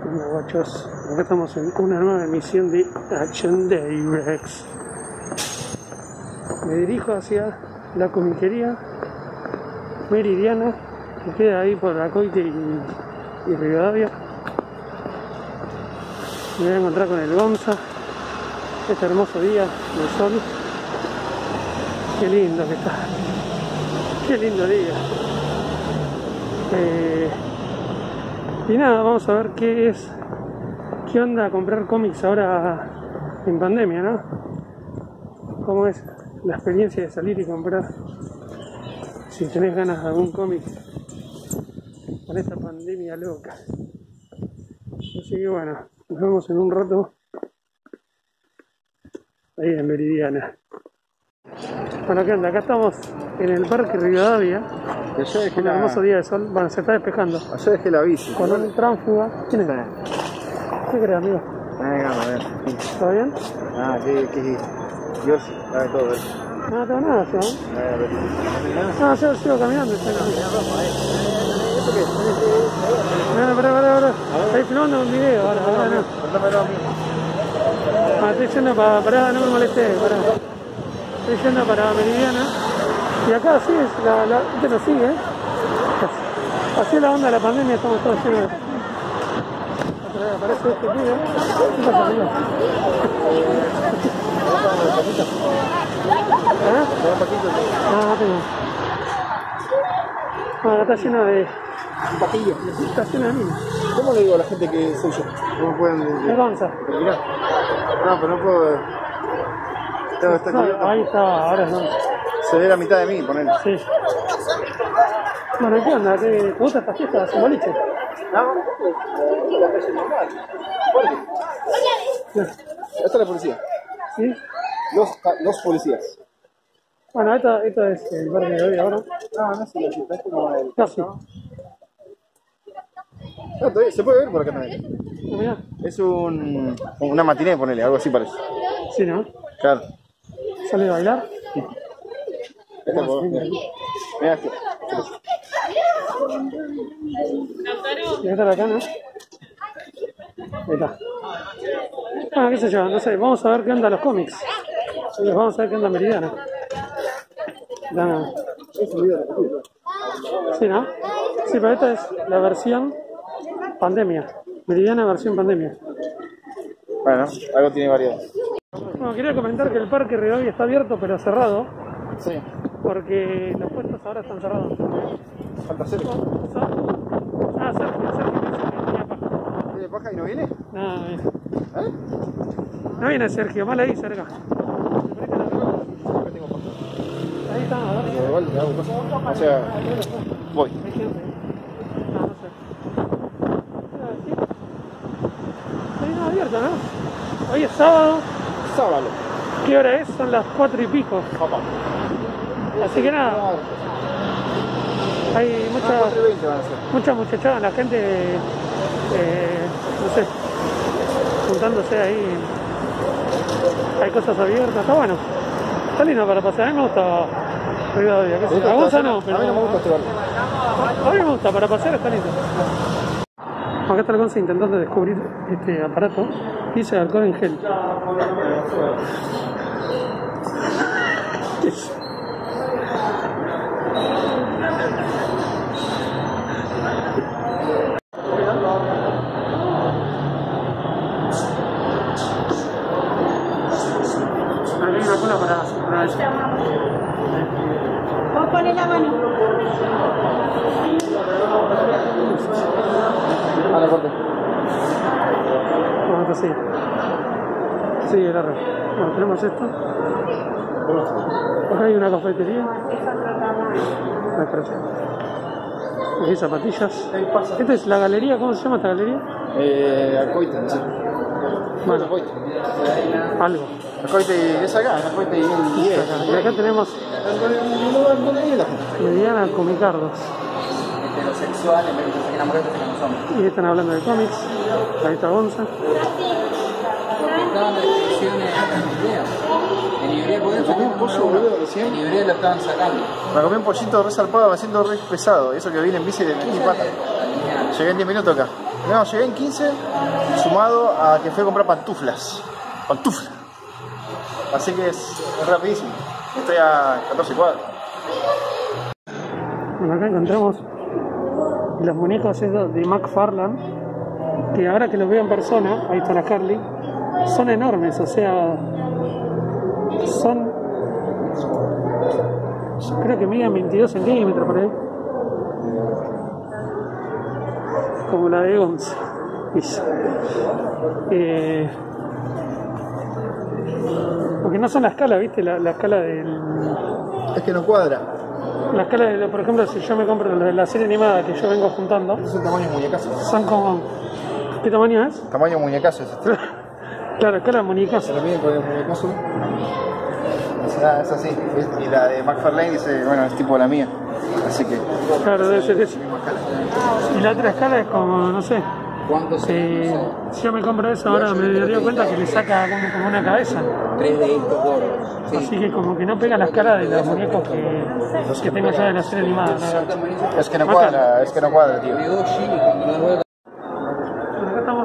Bueno, guachos, acá estamos en una nueva emisión de Action Directs. Me dirijo hacia la comiquería Meridiana, que queda ahí por Acoite y Rivadavia. Me voy a encontrar con el Gonza, este hermoso día del sol. Qué lindo que está, qué lindo día. Y nada, vamos a ver qué onda comprar cómics ahora en pandemia, ¿no? Cómo es la experiencia de salir y comprar, si tenés ganas de algún cómic con esta pandemia loca. Así que bueno, nos vemos en un rato ahí en Meridiana. Bueno, ¿qué onda? Acá estamos en el Parque Rivadavia. Un hermoso día de sol. Bueno, se está despejando. Ayer dejé la bici. Con un tránsfuga. ¿Quién es? ¿Qué crees, amigo? A ver. ¿Todo bien? ¿Qué? Yo sí, sabe todo. No tengo nada, ¿no? No, yo sigo caminando. ¿Eso qué? Pará. Estoy filmando un video ahora no. Estoy yendo para, no me molestes, pará. Estoy yendo para Meridiana. Y acá sí es la gente nos sigue, ¿eh? Así es la onda de la pandemia, estamos todos llenos de... Aparece este pibe. ¿Qué pasa, amigo? ¿Ah? No tengo. Bueno, está lleno de... Un patillo. Está lleno de minas. ¿Cómo le digo a la gente que soy yo? ¿Cómo pueden...? ¿Qué Gonza? No, pero no puedo... Ahí está, ahora no. Se ve la mitad de mí, ponele. Sí. Bueno, ¿qué onda? ¿Te gusta esta fiesta? ¿Es un boliche? No, la calle normal. ¿Por qué? Esta es la policía. ¿Sí? Los policías. Bueno, esto es el parque de hoy ahora. No sé, la cita es como el... Casi. Se puede ver por acá también. No, mirá. Es una matiné, ponele, algo así parece. Sí, ¿no? Claro. ¿Sale a bailar? Esta por Mira aquí. Y esta de acá, ¿no? Ahí está. Bueno, qué sé yo, no sé, vamos a ver qué onda los cómics. Vamos a ver qué onda Meridiana. Sí, ¿no? Sí, pero esta es la versión pandemia. Meridiana versión pandemia. Bueno, algo tiene variedad. Bueno, quería comentar que el Parque Rivadavia está abierto pero cerrado. Sí. Porque los puestos ahora están cerrados. Falta Sergio. Sergio dice que tenía paja. ¿Tiene paja y no viene? No viene. ¿Eh? No viene Sergio, mal ahí cerca. Acá tengo paja. Ahí está, a ver. Igual le hago cosas. O sea, voy. Hay gente. No sé. Está bien abierto, ¿no? Hoy es sábado. Sábalo. ¿Qué hora es? Son las 4 y pico. Papá. Así que nada. Hay mucha muchachada, la gente, no sé, juntándose ahí. Hay cosas abiertas, está bueno. Está lindo para pasear, a mí me gusta Rivadavia. A Gonza no, pero a mí no me gusta este barrio. A mí me gusta, para pasear está lindo. Acá está el Gonza intentando descubrir este aparato. Dice alcohol en gel. ¿Qué es? Hay una cola para eso. Vos ponés la mano. A la corte. Bueno, acá sí. Sí, el arre. Bueno, tenemos esto. Acá hay una cafetería. Ahí parece. Aquí hay zapatillas. Esta es la galería, ¿cómo se llama esta galería? Acoite, no sé. Bueno, Acoite. algo. Acoite es acá, Acoite y Y acá tenemos ¿dónde viene la gente? Mediana Comicardos. Heterosexual, en vez de que la mujer se los hombres. Y están hablando de cómics. Ahí está Gonza. Estaban las restricciones en librería. En librería podés comí un pollo, boludo, recién. En librería lo estaban sacando. Me comí un pollito re zarpado, me siento re pesado. Eso que vine en bici de mi pata. Llegué en 10 minutos acá. No, llegué en 15, sumado a que fui a comprar pantuflas. Pantuflas. Así que es rapidísimo. Estoy a 14 cuadras. Bueno, acá encontramos los muñecos esos de McFarlane, que ahora que los veo en persona, ahí está la Harley, son enormes, o sea, son, yo creo que miden 22 centímetros por ahí, como la de 11. Porque no son la escala, ¿viste? La escala del... Es que no cuadra. La escala de, por ejemplo, si yo me compro la serie animada que yo vengo juntando, Es el tamaño muñecazo. son como... ¿Qué tamaño es? Tamaño muñecazo es este. Claro, escala de muñecas. Se lo miden con el muñecazo. Es así. Y la de McFarlane dice, bueno, es tipo la mía. Así que... Claro, debe ser eso. Y la otra escala es como, no sé. Si yo me compro eso ahora me daría cuenta que le saca como una cabeza. 3D gordo. Sí. Así que como que no pega la escala de los muñecos que tengo ya de la serie animada. ¿No? Es que no cuadra, tío. Bueno, acá estamos.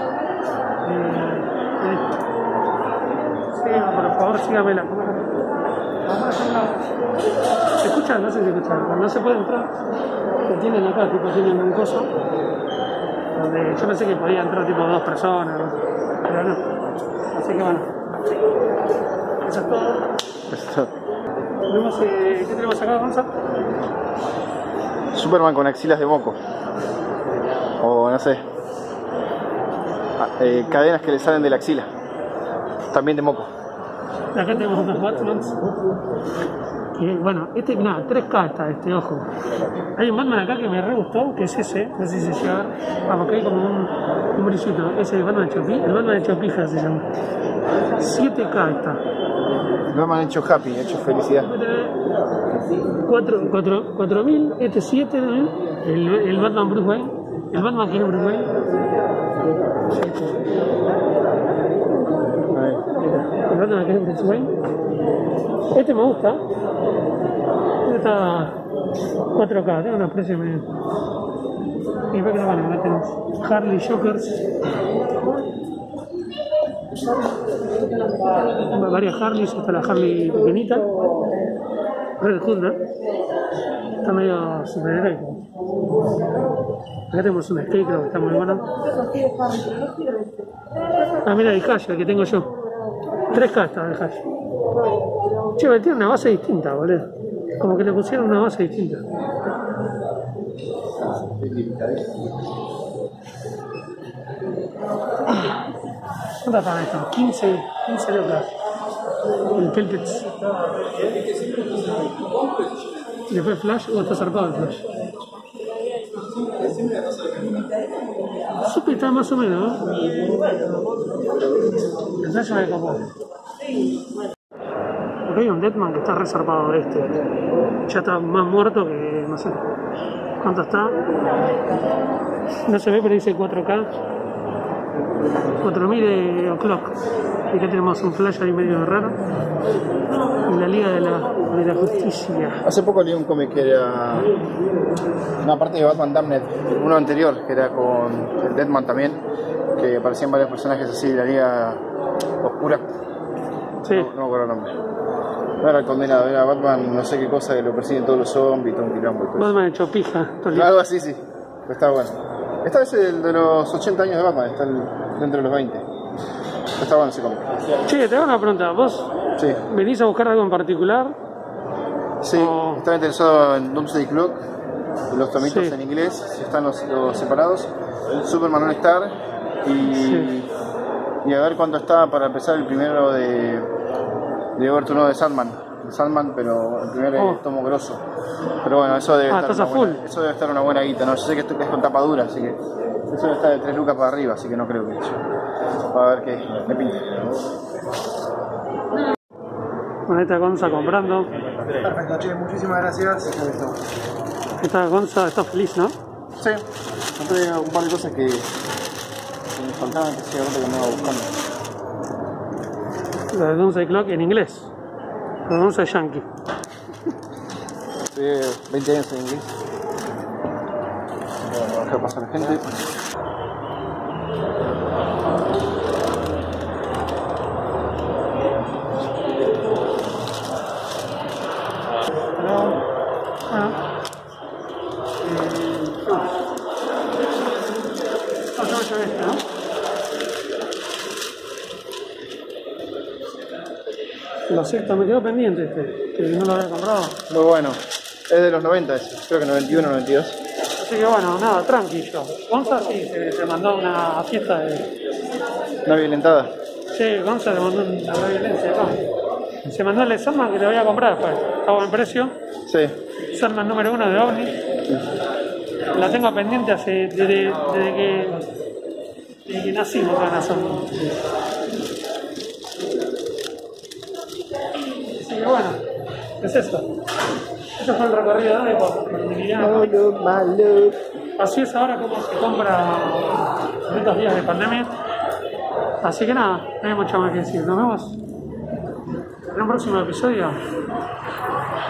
Sí, por favor, sígame la cámara. ¿Se escucha? No sé si se escucha. Cuando no se puede entrar, lo tienen acá, tipo, tienen un coso. Donde yo pensé que podía entrar tipo 2 personas, pero no. Así que bueno. Eso es todo. Vemos, ¿qué tenemos acá, Gonza? Superman con axilas de moco. O no sé. Cadenas que le salen de la axila. También de moco. Acá tenemos unos Batmans. Bueno, nada, 3K está ojo. Hay un Batman acá que me re gustó, que es ese, no sé si se llama. Vamos, que hay como un brillito. Ese es el Batman de Chopija, el Batman de Chopija se llama. 7K está. No me han hecho happy, hecho felicidad. 4.000, este 7, el Batman Bruce Wayne. El Batman que es Bruce Wayne. El Batman que es Bruce Wayne. Este me gusta. Este está 4K, tiene unos precios medio. Y después que bueno, acá tenemos Harley Jokers. Varias Harleys, está la Harley pequeñita. Red Hood, ¿no? Está medio superheroico. Acá tenemos un Scarecrow que está muy bueno. Ah, mira el Hash, el que tengo yo. 3K está el Hash. Che, pero tiene una base distinta, boludo. Como que le pusieron una base distinta. ¿Cuántas pagan esto? 15 lucas. El Peltets. Después Flash, o está zarpado el Flash. Supe está más o menos, ¿no? El Flash me copó. Porque hay un Deadman que está resarpado de este. Ya está más muerto que no sé. ¿Cuánto está? No se ve, pero dice 4K. 4000 o'clock. Y acá tenemos un flash ahí medio raro. Y la Liga de la Justicia. Hace poco leí un cómic que era una parte de Batman Damned, uno anterior, que era con el Deadman también, que aparecían varios personajes así de la Liga Oscura. Sí. No me acuerdo el nombre. No era el condenado, era Batman, no sé qué cosa, que lo persiguen todos los zombies, todo un quilombo. Batman hecho pija. Algo así, sí. Está bueno. Esta es el de los 80 años de Batman, está dentro de los 20. Está bueno ese cómic. Che, te hago una pregunta. ¿Vos venís a buscar algo en particular? Sí, estaba interesado en Doomsday Clock, los tomitos en inglés, si están los separados, Superman All Star y a ver cuánto está para empezar el primero de Over de Sandman, pero el primer tomo grosso. Pero bueno, eso debe estar una buena guita, ¿no? Yo sé que esto es con tapa dura, así que eso debe estar de 3 lucas para arriba, así que no creo que eso. A ver qué me pinta. Bueno, ahí está Gonza comprando. Perfecto, che, muchísimas gracias. Esta Gonza está feliz, ¿no? Sí, compré un par de cosas que me faltaban, que sí, ahora que andaba buscando. La de Doomsday Clock en inglés. La de Doomsday Yankee. Estuve 20 años en inglés. Bueno, dejar pasar la gente. rollo este, ¿no? Lo sexto, me quedó pendiente este, que no lo había comprado. Muy bueno. Es de los 90 ese, creo que 91, 92. Así que bueno, nada, tranquilo. Gonza sí se mandó una fiesta de... Una violentada. Sí, Gonza le mandó una violencia acá. Se mandó el de Sandman que le voy a comprar después. Está buen precio. Sí. Sandman número 1 de OVNI. La tengo pendiente desde que nacimos con la Sandman. Así que bueno, es esto. Eso fue el recorrido de hoy por Meridiano. Así es ahora como se compra en estos días de pandemia. Así que nada, no hay mucho más que decir. Nos vemos en un próximo episodio.